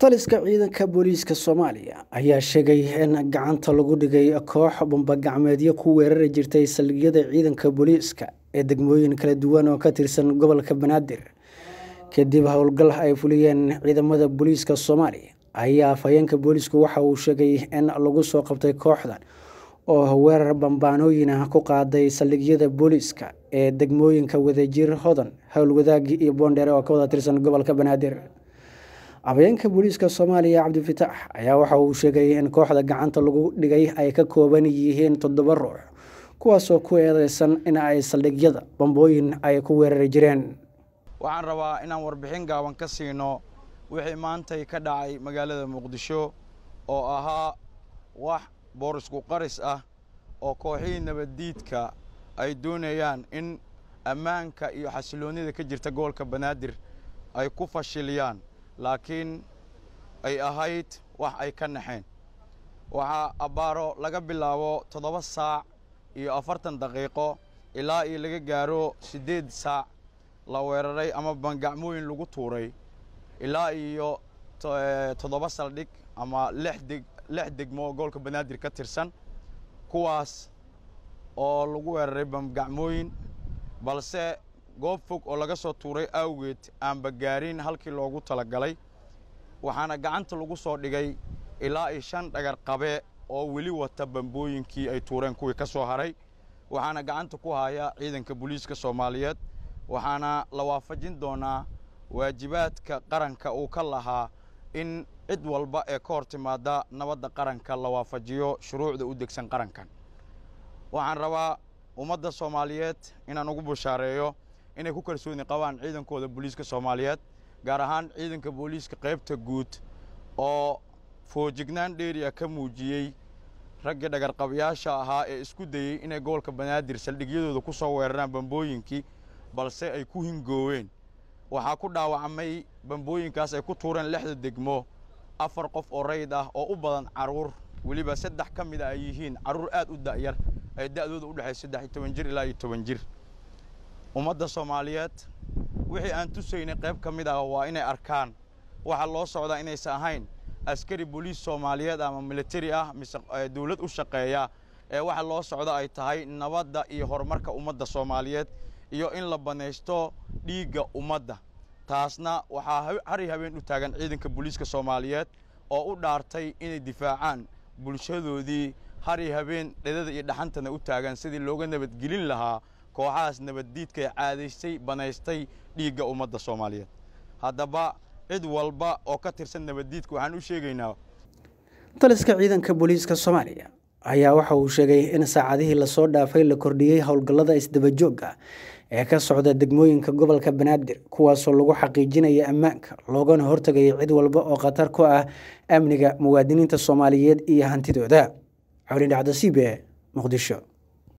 taliska ciidanka booliiska Soomaaliya ayaa sheegay in gacanta lagu dhigay koox bomba gacmeedyo ku weerari jirtay saldhigyada ciidanka booliiska ee degmooyin kala duwan oo ka tirsan gobolka Banaadir kadib howlgal ay fuliyeen ciidamada booliiska Soomaaliya ayaa afhayeenka booliisku waxa uu sheegay in lagu soo qabtay kooxdan oo weerar bambaanooyin ku qaaday saldhigyada booliiska ee degmooyinka Wadajir, Hodan, Howlwadaag iyo Boondere oo ka wada tirsan gobolka Banaadir. Afhayeenka booliiska Soomaaliya Cabdifitaax ayaa waxa uu sheegay in kooxda gacanta lagu dhigay ay ka kooban yihiin 7 ruux kuwaas oo ku eedeysan in ay saldhigyada bambooyin ay ku weerari jireen. Waxaan rabaa inaan warbixin gaaban ka siino wixii maanta ka dhacay magaalada Muqdisho oo ahaa wax boorisku qaris ah oo kooxihii nabadiidka ay doonayaan in ammaanka iyo xasiloonida ka jirta gobolka Banaadir ay ku fashiliyaan, laakiin ay ahayd wax ay ka naxeen. Waxa abaaro laga bilaabo 7 saac iyo 40 daqiiqo ilaa laga gaaro 8 saac la weeraray ama bangacmooyin lagu tuuray ilaa 7 saldhig ama 6 degmo gobolka Banaadir ka tirsan, kuwaas oo lagu weeraray bangacmooyin balse goob fog oo laga soo tuuray awgeed aan bagaarin halkii loogu talagalay. Waxaana gacanta lagu soo dhigay ilaa 5 dhagar qabe oo weli wata bambooyinkii ay tuureen kuwii ka soo haray. Waxaana gacanta ku haya ciidanka booliiska Soomaaliyeed, waxaana la waafajin doonaa waajibaadka qaranka uu ka lahaa in cid walba ee ka hortimaada nabadda qaranka la waafajiyo shuruucda u degsan qarankan. Waxaan rabaa ummadda Soomaaliyeed inaan ugu bushaareeyo inay ku kalsooni qabaan ciidankooda booliiska Soomaaliyeed, gaar ahaan ciidanka booliiska qaybta guud oo foojignaan dheeri ah ka muujiyay ragga dhagar qabayaasha ahaa ee isku dayay inay gobolka Banaadir saldhigyadooda ku soo weeraraan bambooyinkii balse ay ku hingooween. waxaa ku dhaawacmay bambooyinkaas ay ku tuureen 6 degmo 4 qof oo rayd ah oo u badan caruur, waliba 3 ka mid ah ay yihiin caruur aad u da'yar ay da'dooda u dhaxayso 13 jir ilaa 10 jir. ummadda Soomaaliyeed wixii aan tusaynay qayb ka mid ah waa inay arkaan waxa loo socdaa inaysan ahayn askari booliis Soomaaliyeed ama military ah mise dawlad u shaqeeya ee waxa loo socda ay tahay nabadda iyo horumarka ummadda Soomaaliyeed iyo in la baneysto dhiigga ummadda. taasna waxaa hari habeen u taagan ciidanka booliiska Soomaaliyeed oo u dhaartay inay difaacaan bulshadoodii, hari habeen dhedada iyo dhaxantana u taagan sidii looga nabadgelin lahaa kooxahaas nabadiidka ee caadaystay baneystay dhiigga ummadda Soomaaliyeed. haddaba cid walba oo ka tirsan nabadiidka waxaan u sheegaynaa taliska ciidanka booliiska Soomaaliya ayaa waxa uu sheegay in saacadihii la soo dhaafay la kordhiyay howlgallada isdaba joogga ee ka socda degmooyinka gobolka Banaadir kuwaas oo lagu xaqiijinayo ammaanka loogana hortagayo cid walba oo khatar ku ah amniga muwaadiniinta Soomaaliyeed iyo hantidooda. Cawlin Dhacdo, CBA, Muqdisho.